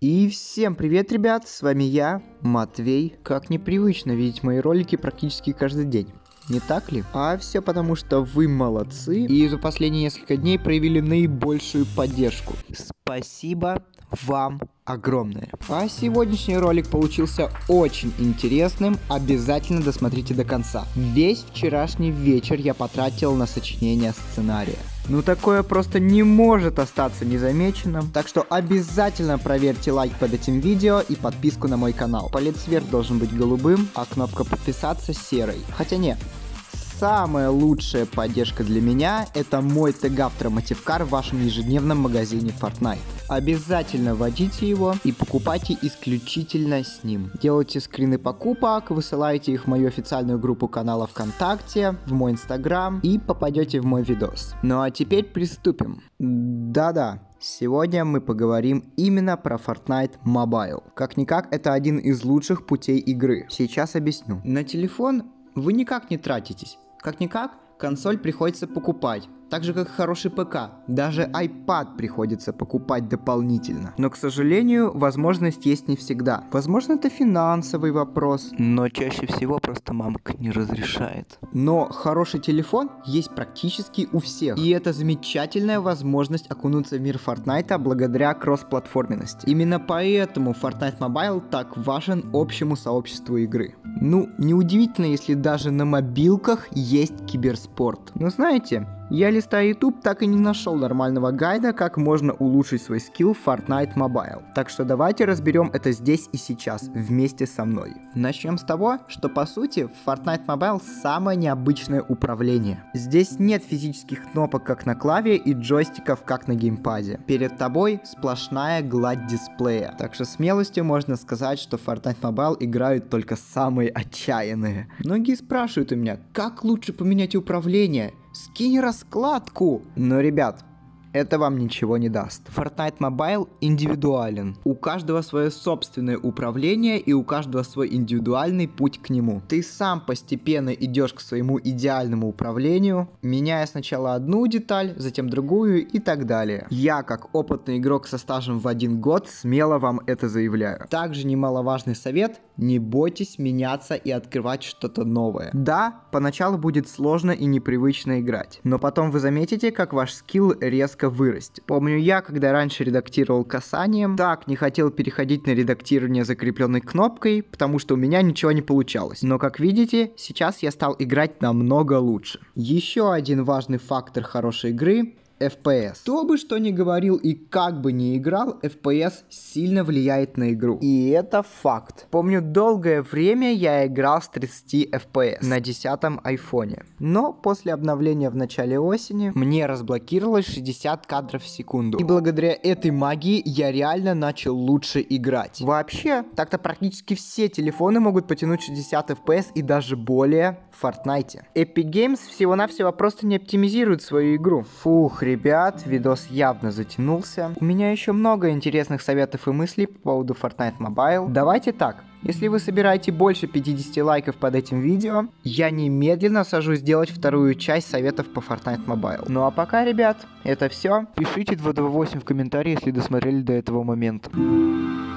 И всем привет, ребят, с вами я, Матвей. Как непривычно видеть мои ролики практически каждый день. Не так ли? А все потому, что вы молодцы и за последние несколько дней проявили наибольшую поддержку. Спасибо вам огромное. А сегодняшний ролик получился очень интересным, обязательно досмотрите до конца. Весь вчерашний вечер я потратил на сочинение сценария. Ну такое просто не может остаться незамеченным, так что обязательно проверьте лайк под этим видео и подписку на мой канал. Палец вверх должен быть голубым, а кнопка подписаться серой. Хотя нет. Самая лучшая поддержка для меня — это мой тег-автор-мотивкар в вашем ежедневном магазине Fortnite. Обязательно вводите его и покупайте исключительно с ним. Делайте скрины покупок, высылайте их в мою официальную группу канала ВКонтакте, в мой инстаграм и попадете в мой видос. Ну а теперь приступим. Да-да. Сегодня мы поговорим именно про Fortnite Mobile. Как-никак, это один из лучших путей игры. Сейчас объясню. На телефон вы никак не тратитесь. Как-никак, консоль приходится покупать. Так же, как хороший ПК, даже iPad приходится покупать дополнительно. Но, к сожалению, возможность есть не всегда. Возможно, это финансовый вопрос. Но чаще всего просто мамка не разрешает. Но хороший телефон есть практически у всех. И это замечательная возможность окунуться в мир Fortnite благодаря кроссплатформенности. Именно поэтому Fortnite Mobile так важен общему сообществу игры. Ну, неудивительно, если даже на мобилках есть киберспорт. Но знаете, я, листая YouTube, так и не нашел нормального гайда, как можно улучшить свой скилл в Fortnite Mobile. Так что давайте разберем это здесь и сейчас, вместе со мной. Начнем с того, что по сути в Fortnite Mobile самое необычное управление. Здесь нет физических кнопок, как на клаве, и джойстиков, как на геймпаде. Перед тобой сплошная гладь дисплея. Так что смелостью можно сказать, что в Fortnite Mobile играют только самые отчаянные. Многие спрашивают у меня, как лучше поменять управление? Скинь раскладку! Но, ребят, это вам ничего не даст. Fortnite Mobile индивидуален. У каждого свое собственное управление и у каждого свой индивидуальный путь к нему. Ты сам постепенно идешь к своему идеальному управлению, меняя сначала одну деталь, затем другую и так далее. Я, как опытный игрок со стажем в 1 год, смело вам это заявляю. Также немаловажный совет: не бойтесь меняться и открывать что-то новое. Да, поначалу будет сложно и непривычно играть, но потом вы заметите, как ваш скилл резко вырастет. Помню я, когда раньше редактировал касанием, так не хотел переходить на редактирование закрепленной кнопкой, потому что у меня ничего не получалось. Но как видите, сейчас я стал играть намного лучше. Еще один важный фактор хорошей игры — FPS. Кто бы что ни говорил и как бы ни играл, FPS сильно влияет на игру. И это факт. Помню, долгое время я играл с 30 FPS на 10-м айфоне. Но после обновления в начале осени мне разблокировалось 60 кадров в секунду. И благодаря этой магии я реально начал лучше играть. Вообще, так-то практически все телефоны могут потянуть 60 FPS и даже более в Fortnite. Epic Games всего-навсего просто не оптимизирует свою игру. Фух, ребят, видос явно затянулся. У меня еще много интересных советов и мыслей по поводу Fortnite Mobile. Давайте так. Если вы собираете больше 50 лайков под этим видео, я немедленно сажусь делать вторую часть советов по Fortnite Mobile. Ну а пока, ребят, это все. Пишите 228 в комментарии, если досмотрели до этого момента.